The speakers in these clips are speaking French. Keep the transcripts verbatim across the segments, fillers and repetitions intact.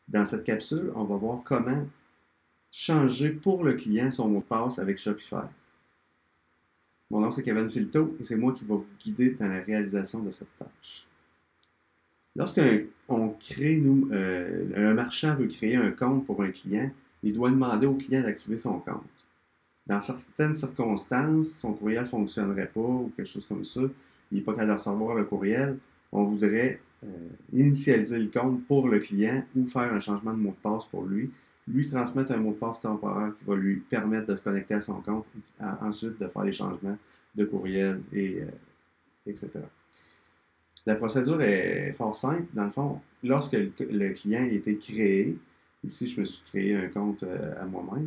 Dans cette capsule, on va voir comment changer pour le client son mot de passe avec Shopify. Mon nom, c'est Kevin Filto et c'est moi qui vais vous guider dans la réalisation de cette tâche. Lorsqu'on crée, nous, euh, un marchand veut créer un compte pour un client, il doit demander au client d'activer son compte. Dans certaines circonstances, son courriel ne fonctionnerait pas ou quelque chose comme ça, il n'est pas capable de recevoir le courriel, on voudrait euh, initialiser le compte pour le client ou faire un changement de mot de passe pour lui, lui transmettre un mot de passe temporaire qui va lui permettre de se connecter à son compte et à, ensuite de faire les changements de courriel, et, euh, et cetera. La procédure est fort simple. Dans le fond, lorsque le, le client a été créé, ici je me suis créé un compte euh, à moi-même,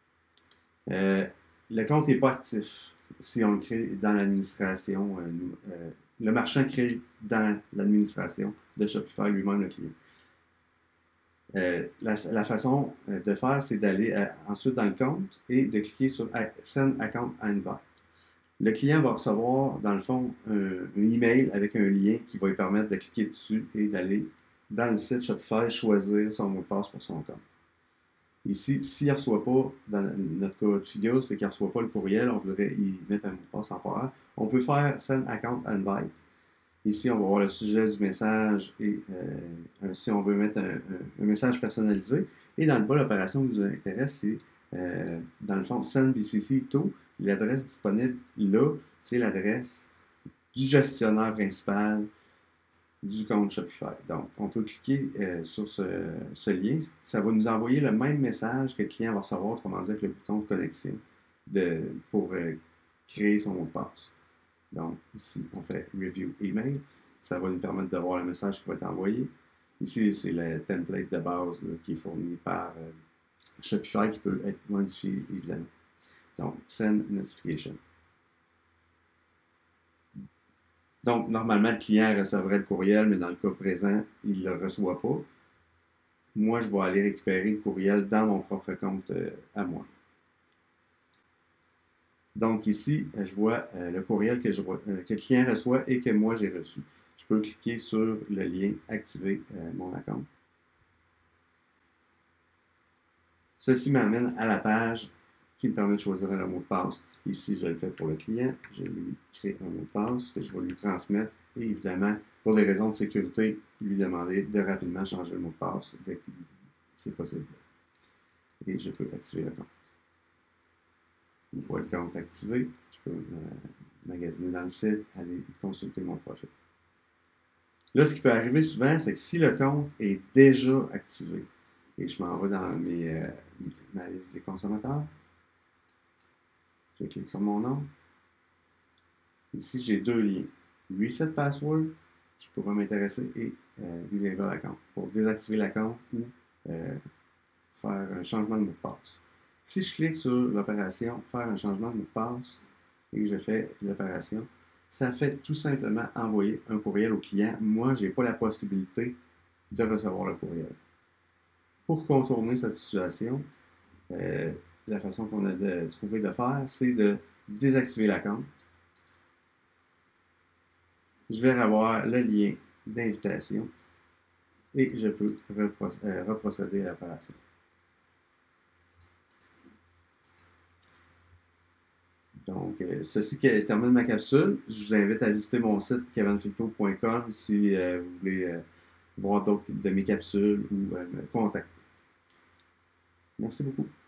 euh, le compte n'est pas actif si on le crée dans l'administration. Euh, euh, le marchand crée dans l'administration de Shopify lui-même le client. Euh, la, la, façon de faire, c'est d'aller euh, ensuite dans le compte et de cliquer sur Send Account Invite. Le client va recevoir, dans le fond, un, un email avec un lien qui va lui permettre de cliquer dessus et d'aller dans le site Shopify choisir son mot de passe pour son compte. Ici, s'il ne reçoit pas, dans notre cas de figure, c'est qu'il ne reçoit pas le courriel, on voudrait y mettre un mot de passe temporaire. On peut faire Send Account Invite. Ici, on va voir le sujet du message et euh, si on veut mettre un, un, un message personnalisé. Et dans le bas, l'opération qui vous intéresse, c'est euh, dans le fond Send B C C To. L'adresse disponible là, c'est l'adresse du gestionnaire principal du compte Shopify. Donc, on peut cliquer euh, sur ce, ce lien. Ça va nous envoyer le même message que le client va recevoir, autrement dit avec le bouton de connexion de, pour euh, créer son mot de passe. Donc, ici, on fait Review Email. Ça va nous permettre de voir le message qui va être envoyé. Ici, c'est le template de base là, qui est fourni par euh, Shopify qui peut être modifié, évidemment. Donc, Send Notification. Donc, normalement, le client recevrait le courriel, mais dans le cas présent, il ne le reçoit pas. Moi, je vais aller récupérer le courriel dans mon propre compte euh, à moi. Donc ici, je vois euh, le courriel que, je, euh, que le client reçoit et que moi j'ai reçu. Je peux cliquer sur le lien « Activer euh, mon compte ». Ceci m'amène à la page qui me permet de choisir un mot de passe. Ici, je le fais pour le client. Je lui crée un mot de passe que je vais lui transmettre et évidemment, pour des raisons de sécurité, lui demander de rapidement changer le mot de passe dès que c'est possible. Et je peux activer le compte. Une fois le compte activé, je peux euh, magasiner dans le site, aller consulter mon profil. Là, ce qui peut arriver souvent, c'est que si le compte est déjà activé, et je m'en vais dans mes, euh, ma liste des consommateurs, je clique sur mon nom. Ici, j'ai deux liens. Reset Password, qui pourra m'intéresser, et euh, Disable Account, pour désactiver la compte ou euh, faire un changement de mot de passe. Si je clique sur l'opération « Faire un changement de mot de passe » et que je fais l'opération, ça fait tout simplement envoyer un courriel au client. Moi, je n'ai pas la possibilité de recevoir le courriel. Pour contourner cette situation, euh, la façon qu'on a de trouver de faire, c'est de désactiver la compte. Je vais avoir le lien d'invitation et je peux repro euh, reprocéder à l'opération. Donc, euh, ceci qui termine ma capsule. Je vous invite à visiter mon site kevin filto point com si euh, vous voulez euh, voir d'autres de mes capsules ou euh, me contacter. Merci beaucoup.